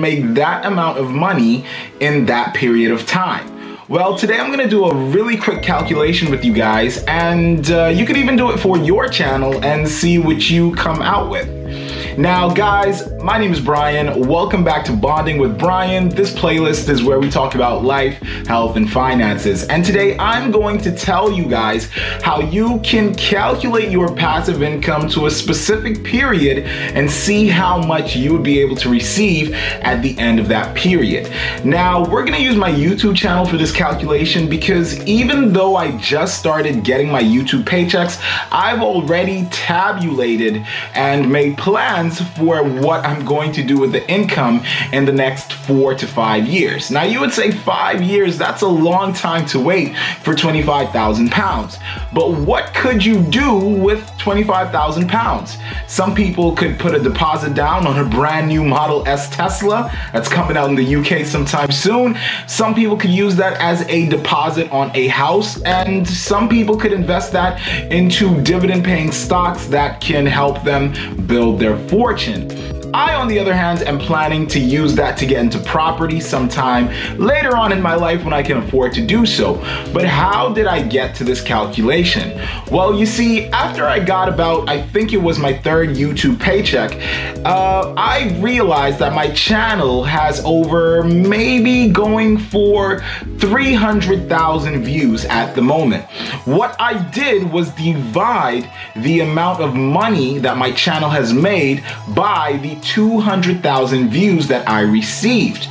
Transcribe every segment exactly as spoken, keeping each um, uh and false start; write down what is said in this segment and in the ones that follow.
make that amount of money in that period of time? Well, today I'm gonna do a really quick calculation with you guys, and uh, you could even do it for your channel and see what you come out with. Now guys, my name is Brian. Welcome back to Bonding with Brian. This playlist is where we talk about life, health, and finances. And today I'm going to tell you guys how you can calculate your passive income to a specific period and see how much you would be able to receive at the end of that period. Now, we're gonna use my YouTube channel for this calculation because even though I just started getting my YouTube paychecks, I've already tabulated and made plans for what I'm going to do with the income in the next four to five years. Now you would say five years, that's a long time to wait for twenty-five thousand pounds. But what could you do with twenty-five thousand pounds? Some people could put a deposit down on a brand new Model S Tesla that's coming out in the U K sometime soon. Some people could use that as a deposit on a house, and some people could invest that into dividend paying stocks that can help them build their fortune. I, on the other hand, am planning to use that to get into property sometime later on in my life when I can afford to do so. But how did I get to this calculation? Well, you see, after I got about, I think it was my third YouTube paycheck, uh, I realized that my channel has over maybe going for three hundred thousand views at the moment. What I did was divide the amount of money that my channel has made by the two hundred thousand views that I received.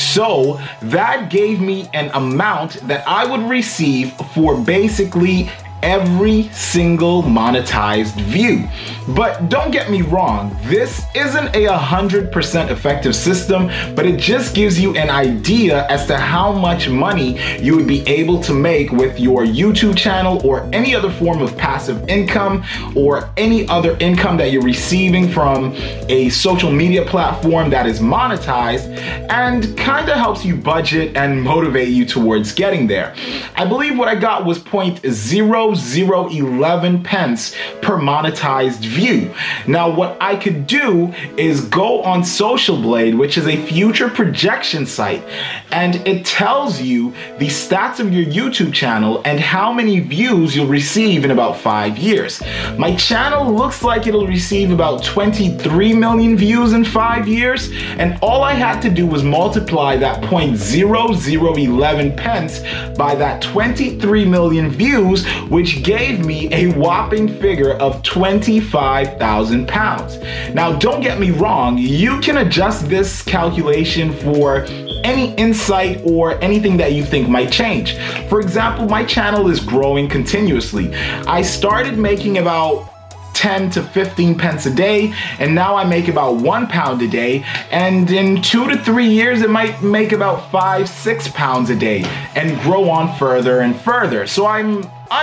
So that gave me an amount that I would receive for basically every single monetized view. But don't get me wrong, this isn't a one hundred percent effective system, but it just gives you an idea as to how much money you would be able to make with your YouTube channel or any other form of passive income or any other income that you're receiving from a social media platform that is monetized, and kind of helps you budget and motivate you towards getting there. I believe what I got was zero point zero zero one one pence per monetized view. Now what I could do is go on Social Blade, which is a future projection site, and it tells you the stats of your YouTube channel and how many views you'll receive in about five years. My channel looks like it'll receive about twenty-three million views in five years, and all I had to do was multiply that zero point zero zero one one pence by that twenty-three million views, which gave me a whopping figure of twenty-five thousand pounds. Now, don't get me wrong, you can adjust this calculation for any insight or anything that you think might change. For example, my channel is growing continuously. I started making about ten to fifteen pence a day, and now I make about one pound a day, and in two to three years it might make about five, six pounds a day and grow on further and further. So I'm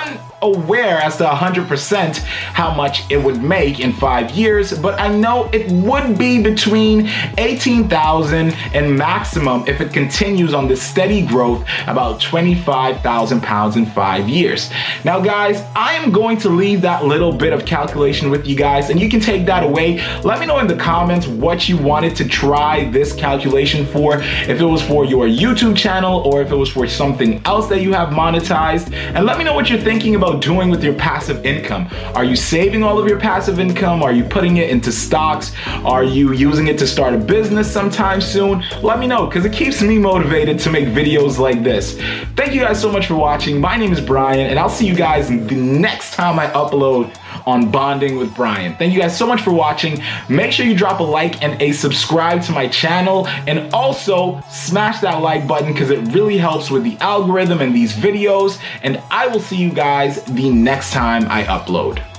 unaware as to one hundred percent how much it would make in five years, but I know it would be between eighteen thousand and maximum, if it continues on this steady growth, about twenty-five thousand pounds in five years. Now guys, I am going to leave that little bit of calculation with you guys, and you can take that away. Let me know in the comments what you wanted to try this calculation for, if it was for your YouTube channel or if it was for something else that you have monetized, and let me know what you're thinking about doing with your passive income. Are you saving all of your passive income? Are you putting it into stocks? Are you using it to start a business sometime soon? Let me know, because it keeps me motivated to make videos like this. Thank you guys so much for watching. My name is Brian, and I'll see you guys the next time I upload on Bonding with Brian. Thank you guys so much for watching. Make sure you drop a like and a subscribe to my channel, and also smash that like button because it really helps with the algorithm and these videos, and I will see you guys the next time I upload.